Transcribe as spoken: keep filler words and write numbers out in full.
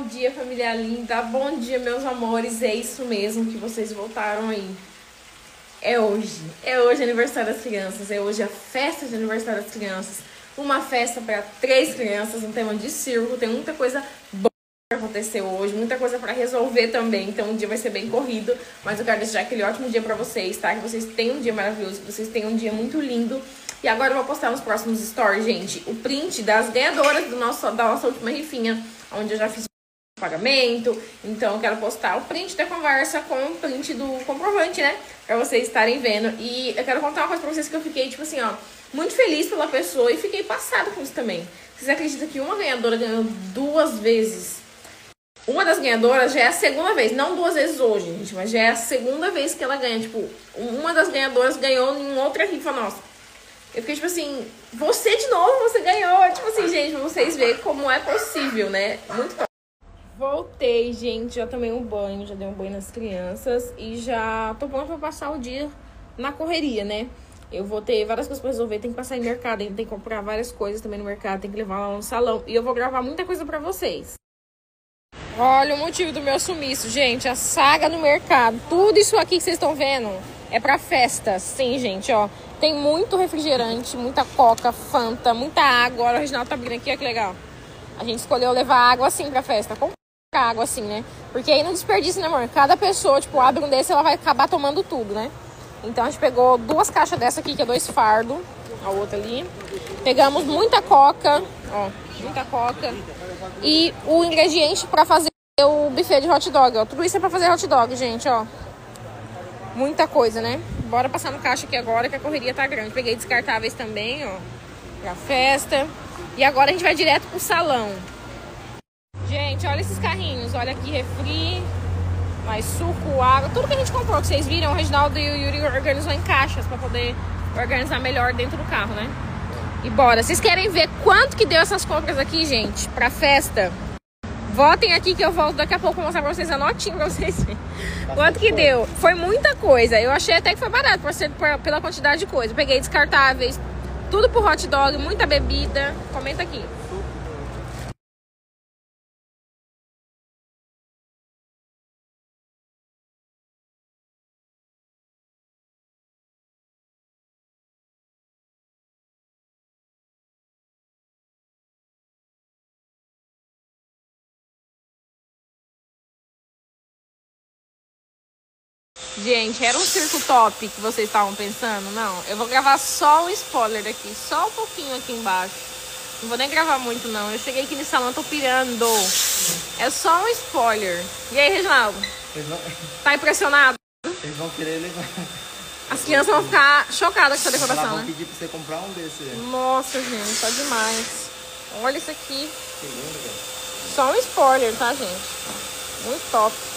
Bom dia, família linda. Bom dia, meus amores. É isso mesmo que vocês voltaram aí. É hoje. É hoje aniversário das crianças. É hoje a festa de aniversário das crianças. Uma festa para três crianças, um tema de circo. Tem muita coisa boa para acontecer hoje, muita coisa para resolver também. Então o dia vai ser bem corrido. Mas eu quero desejar aquele ótimo dia para vocês, tá? Que vocês tenham um dia maravilhoso, que vocês tenham um dia muito lindo. E agora eu vou postar nos próximos stories, gente, o print das ganhadoras do nosso, da nossa última rifinha, onde eu já fiz o pagamento. Então eu quero postar o print da conversa com o print do comprovante, né? Pra vocês estarem vendo. E eu quero contar uma coisa pra vocês que eu fiquei, tipo assim, ó, muito feliz pela pessoa e fiquei passada com isso também. Vocês acreditam que uma ganhadora ganhou duas vezes? Uma das ganhadoras já é a segunda vez, não duas vezes hoje, gente, mas já é a segunda vez que ela ganha. Tipo, uma das ganhadoras ganhou em outra rifa nossa. Eu fiquei tipo assim, você de novo, você ganhou. Tipo assim, gente, pra vocês verem como é possível, né? Muito top. Voltei, gente, já tomei um banho, já dei um banho nas crianças e já tô pronta pra passar o dia na correria, né? Eu vou ter várias coisas pra resolver, tem que passar em mercado, tem que comprar várias coisas também no mercado, tem que levar lá no salão. E eu vou gravar muita coisa pra vocês. Olha o motivo do meu sumiço, gente, a saga no mercado. Tudo isso aqui que vocês estão vendo é pra festa, sim, gente, ó. Tem muito refrigerante, muita coca, fanta, muita água. Olha, o Reginaldo tá abrindo aqui, ó, que legal. A gente escolheu levar água assim pra festa, comprar água assim, né? Porque aí não desperdiça, né, amor? Cada pessoa, tipo, abre um desse, ela vai acabar tomando tudo, né? Então a gente pegou duas caixas dessa aqui, que é dois fardos. A outra ali. Pegamos muita coca, ó, muita coca. E o ingrediente pra fazer o buffet de hot dog, ó. Tudo isso é pra fazer hot dog, gente, ó. Muita coisa, né? Bora passar no caixa aqui agora, que a correria tá grande. Peguei descartáveis também, ó, pra festa. E agora a gente vai direto pro salão. Gente, olha esses carrinhos. Olha aqui, refri, mais suco, água. Tudo que a gente comprou, que vocês viram, o Reginaldo e o Yuri organizou em caixas pra poder organizar melhor dentro do carro, né? E bora. Vocês querem ver quanto que deu essas compras aqui, gente, pra festa? Votem aqui que eu volto daqui a pouco mostrar pra vocês a notinha pra vocês verem. Quanto que deu? Foi muita coisa. Eu achei até que foi barato por ser, por, pela quantidade de coisa. Peguei descartáveis, tudo pro hot dog, muita bebida. Comenta aqui. Gente, era um circo top que vocês estavam pensando? Não, eu vou gravar só o spoiler daqui, só um pouquinho aqui embaixo. Não vou nem gravar muito, não. Eu cheguei aqui no salão, tô pirando. É só um spoiler. E aí, Reginaldo? Vão... Tá impressionado? Eles vão querer levar. As crianças vão ficar chocadas com essa decoração, Ela né? vão pedir pra você comprar um desse. Nossa, gente, tá demais. Olha isso aqui. Que lindo, velho. Só um spoiler, tá, gente? Muito top.